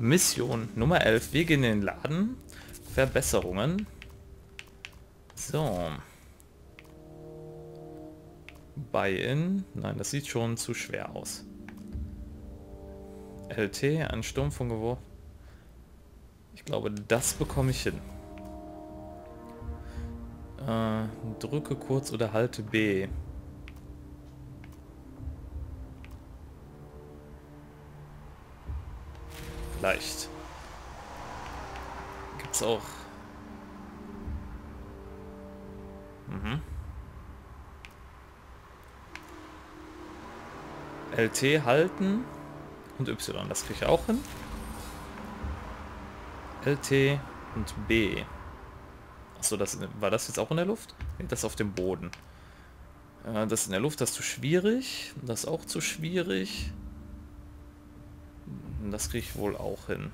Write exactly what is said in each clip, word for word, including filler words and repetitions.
Mission Nummer elf. Wir gehen in den Laden. Verbesserungen. So. Buy-in. Nein, das sieht schon zu schwer aus. L T, ein Sturmfunke. Ich glaube, das bekomme ich hin. Äh, drücke kurz oder halte B. Vielleicht. Gibt's auch. Mhm. L T halten und Y, das kriege ich auch hin. L T und B. Achso, das war das jetzt auch in der Luft? Nee, das auf dem Boden. Äh, das in der Luft, das ist zu schwierig. Das ist auch zu schwierig. Das kriege ich wohl auch hin.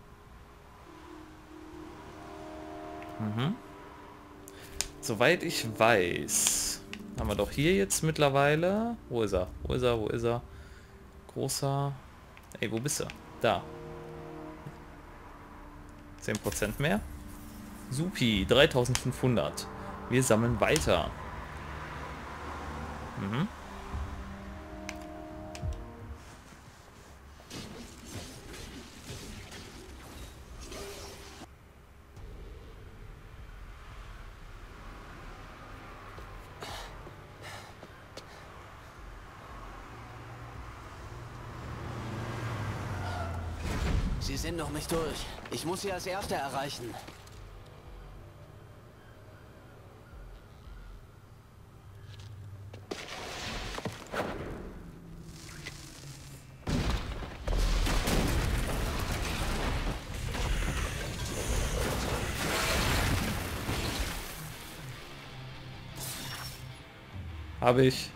Mhm. Soweit ich weiß, haben wir doch hier jetzt mittlerweile... Wo ist er? Wo ist er? Wo ist er? Großer... Ey, wo bist du? Da. zehn Prozent mehr. Supi, dreitausendfünfhundert. Wir sammeln weiter. Mhm. Sie sind noch nicht durch. Ich muss sie als Erster erreichen. Habe ich.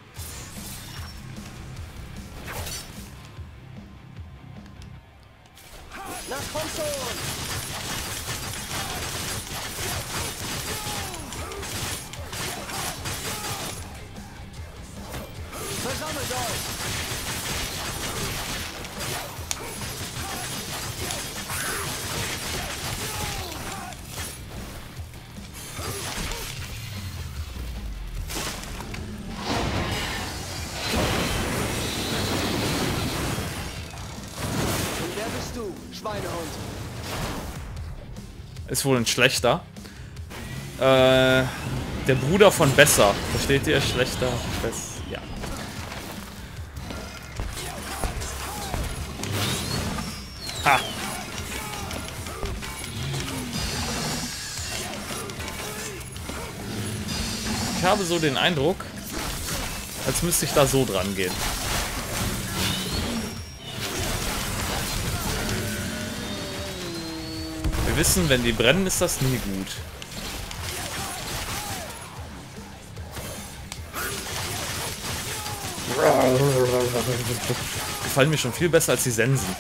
Na komm schon! Versammelt euch! Und wer bist du, Schweinehund? Ist wohl ein schlechter. Äh, der Bruder von Besser. Versteht ihr? Schlechter. Bess ja. Ha. Ich habe so den Eindruck, als müsste ich da so dran gehen. Wir wissen, wenn die brennen, ist das nie gut. Gefallen mir schon viel besser als die Sensen.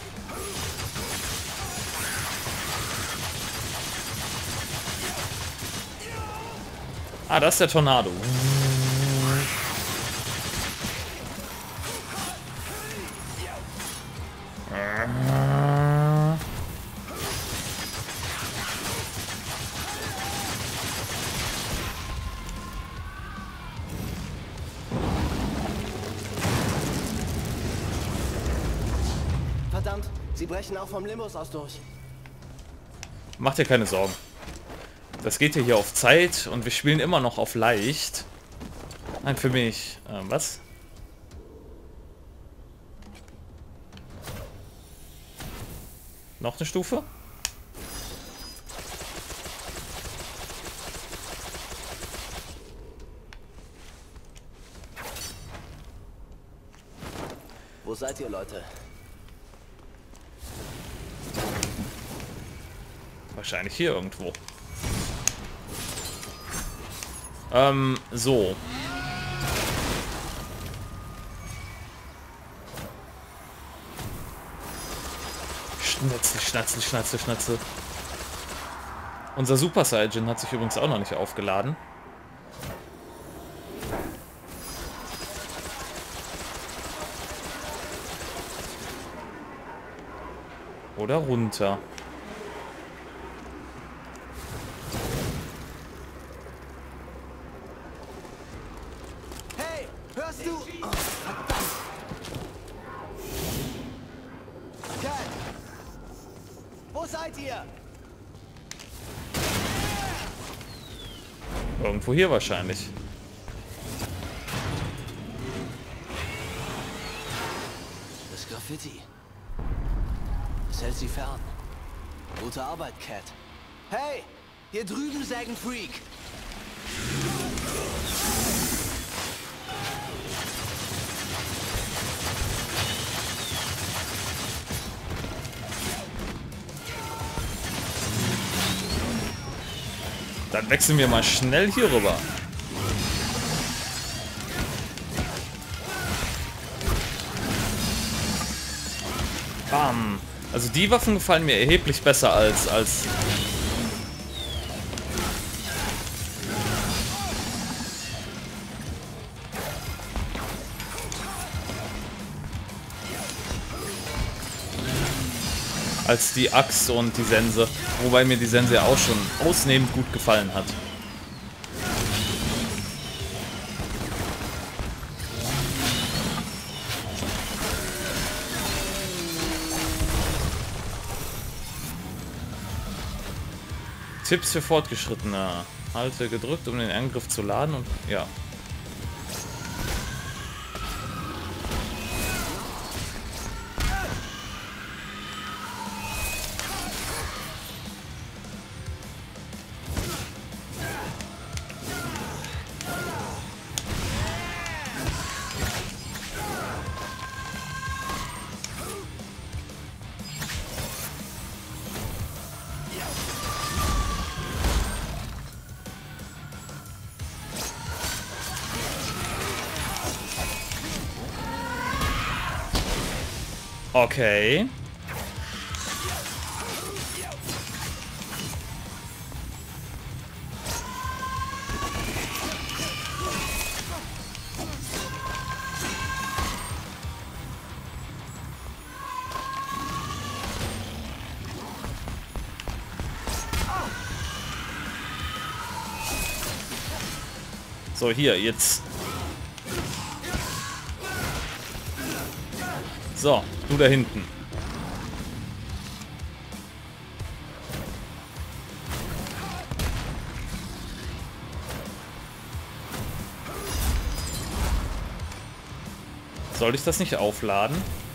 Ah, das ist der Tornado. Verdammt, sie brechen auch vom Limbus aus durch. Macht dir keine Sorgen. Das geht ja hier auf Zeit und wir spielen immer noch auf leicht. Nein, für mich. Ähm, was? Noch eine Stufe? Wo seid ihr, Leute? Wahrscheinlich hier irgendwo. Ähm, so. Schnetzel, Schnatzel, Schnatzel, Schnatzel. Unser Super Saiyan hat sich übrigens auch noch nicht aufgeladen. Oder runter. Hey, hörst du? Oh, verdammt. Cat, wo seid ihr? Irgendwo hier wahrscheinlich. Das Graffiti. Es hält sie fern. Gute Arbeit, Cat. Hey, hier drüben sägen Freak. Dann wechseln wir mal schnell hier rüber. Bam. Also die Waffen gefallen mir erheblich besser als als als die Axt und die Sense, wobei mir die Sense ja auch schon ausnehmend gut gefallen hat. Tipps für Fortgeschrittene. Halte gedrückt, um den Angriff zu laden und ja. Okay. So, hier, jetzt. So, du da hinten. Soll ich das nicht aufladen?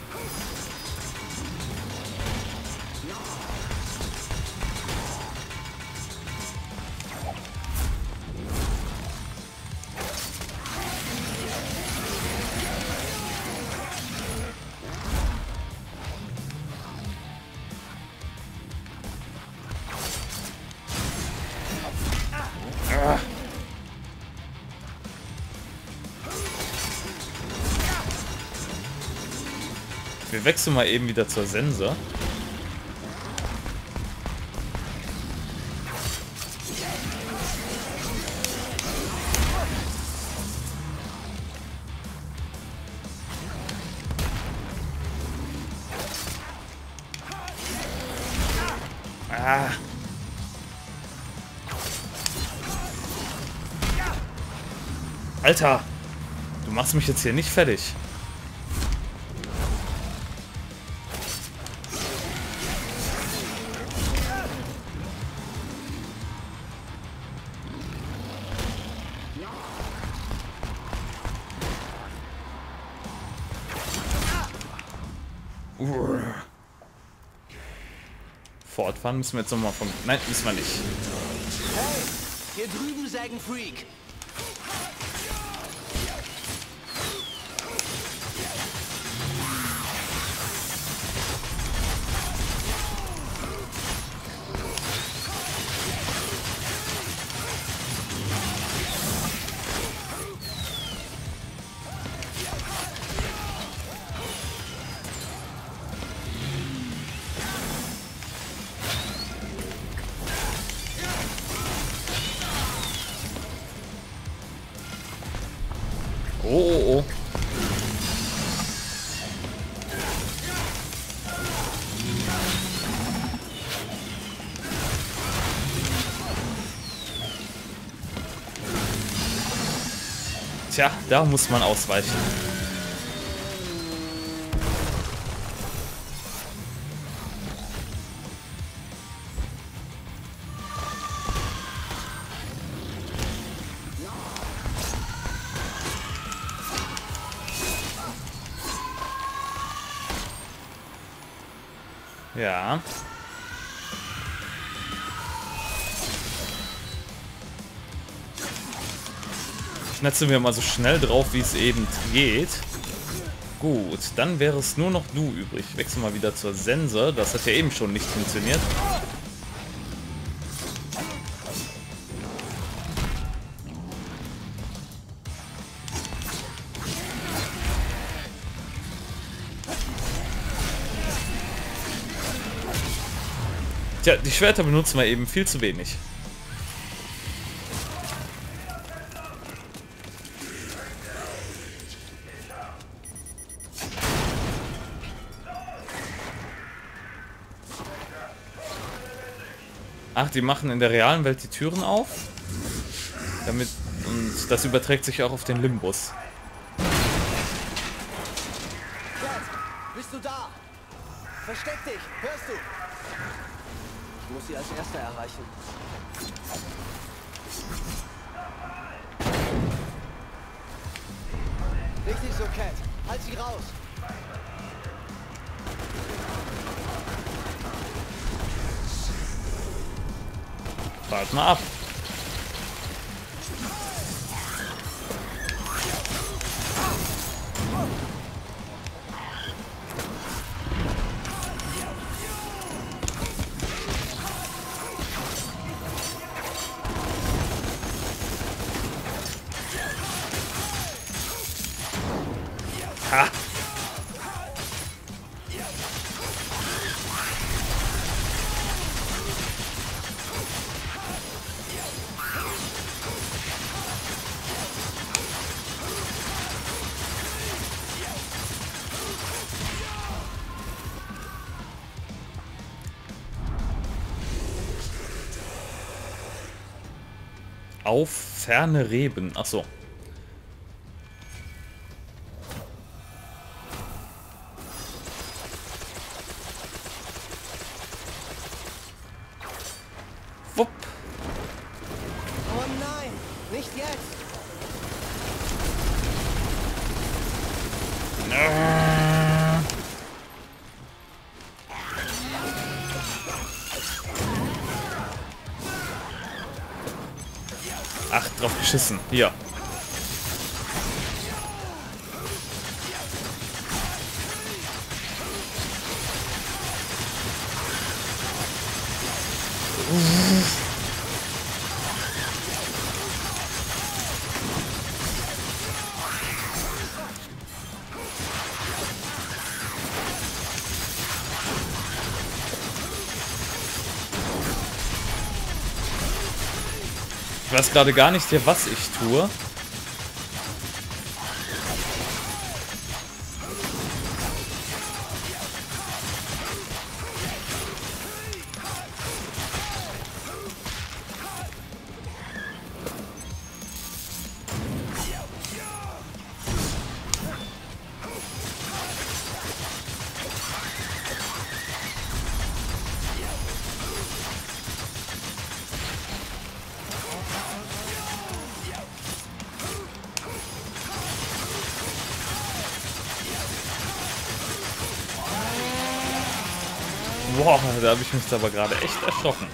Wir wechseln mal eben wieder zur Sense. Ah. Alter, du machst mich jetzt hier nicht fertig. Fortfahren müssen wir jetzt nochmal von... Nein, müssen wir nicht. Hey, hier drüben sägen Freak. Tja, da muss man ausweichen. Ja. Schnetze mir mal so schnell drauf, wie es eben geht. Gut, dann wäre es nur noch du übrig. Ich wechsle mal wieder zur Sense. Das hat ja eben schon nicht funktioniert. Tja, die Schwerter benutzen wir eben viel zu wenig. Ach, die machen in der realen Welt die Türen auf. Damit, und das überträgt sich auch auf den Limbus. Cat, bist du da? Versteck dich, hörst du? Ich muss sie als Erster erreichen. Richtig so, Cat. Halt sie raus. Wart mal ab. Ha! Auf ferne Reben. Ach so. Wupp. Oh nein, nicht jetzt. Ach, drauf geschissen. Hier. Ich weiß gerade gar nicht hier, was ich tue. Boah, da habe ich mich aber gerade echt erschrocken.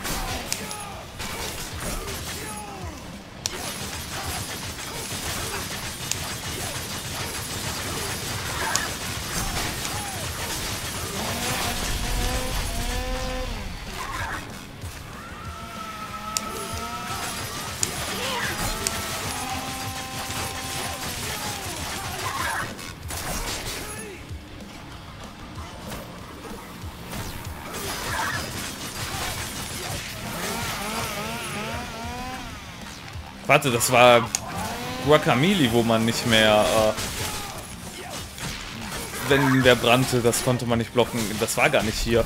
Warte, das war Guacamole, wo man nicht mehr, äh, wenn der brannte, das konnte man nicht blocken. Das war gar nicht hier.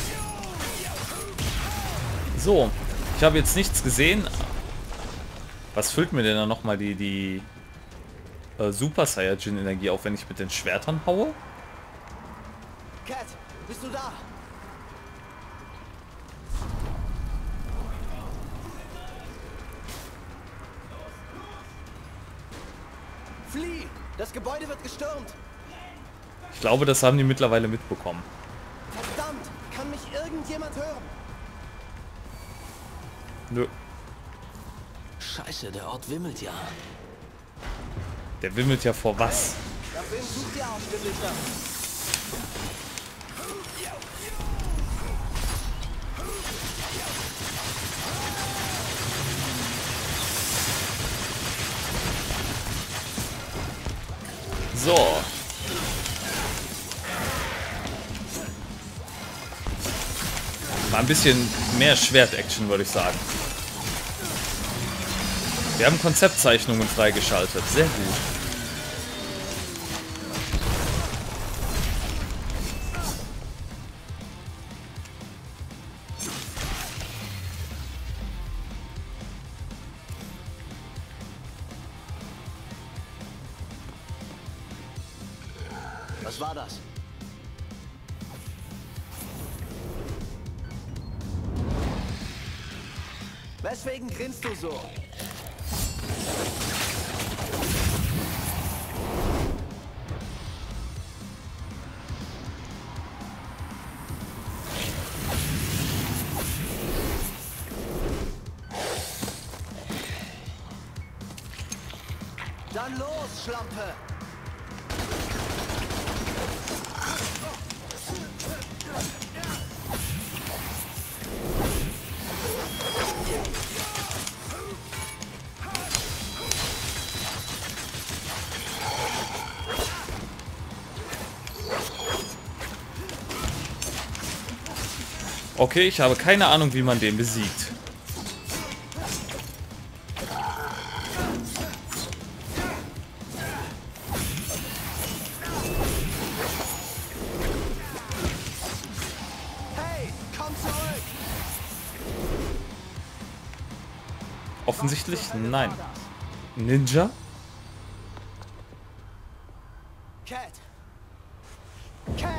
So, ich habe jetzt nichts gesehen. Was füllt mir denn dann nochmal die, die äh, Super Saiyajin Energie auf, wenn ich mit den Schwertern haue? Cat, bist du da? Flieh! Das Gebäude wird gestürmt! Ich glaube, das haben die mittlerweile mitbekommen. Verdammt! Kann mich irgendjemand hören? Nö. Scheiße, der Ort wimmelt ja. Der wimmelt ja vor was? Nach wem sucht ihr Ausgeblicher? So. Mal ein bisschen mehr Schwert-Action, würde ich sagen. Wir haben Konzeptzeichnungen freigeschaltet. Sehr gut. Was war das? Weswegen grinst du so? Dann los, Schlampe! Okay, ich habe keine Ahnung, wie man den besiegt. Hey, komm zurück! Offensichtlich nein. Ninja? Cat! Cat!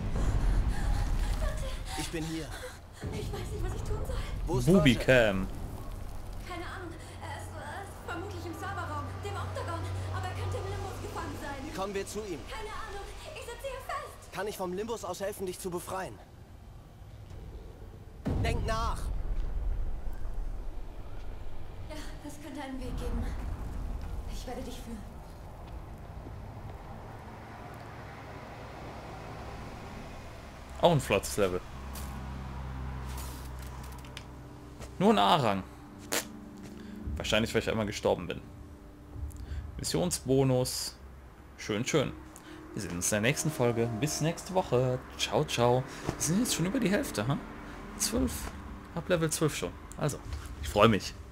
Ich bin hier. Ich weiß nicht, was ich tun soll. Wo ist Booby Virgil? Cam. Keine Ahnung. Er ist, er ist vermutlich im Serverraum, dem Octagon. Aber er könnte im Limbus gefangen sein. Wie kommen wir zu ihm? Keine Ahnung. Ich sitze hier fest. Kann ich vom Limbus aus helfen, dich zu befreien? Denk nach! Ja, es könnte einen Weg geben. Ich werde dich führen. Auch ein flottes Level. Nur ein A-Rang. Wahrscheinlich, weil ich einmal gestorben bin. Missionsbonus. Schön, schön. Wir sehen uns in der nächsten Folge. Bis nächste Woche. Ciao, ciao. Wir sind jetzt schon über die Hälfte, ha? zwölf. Ab Level zwölf schon. Also, ich freue mich.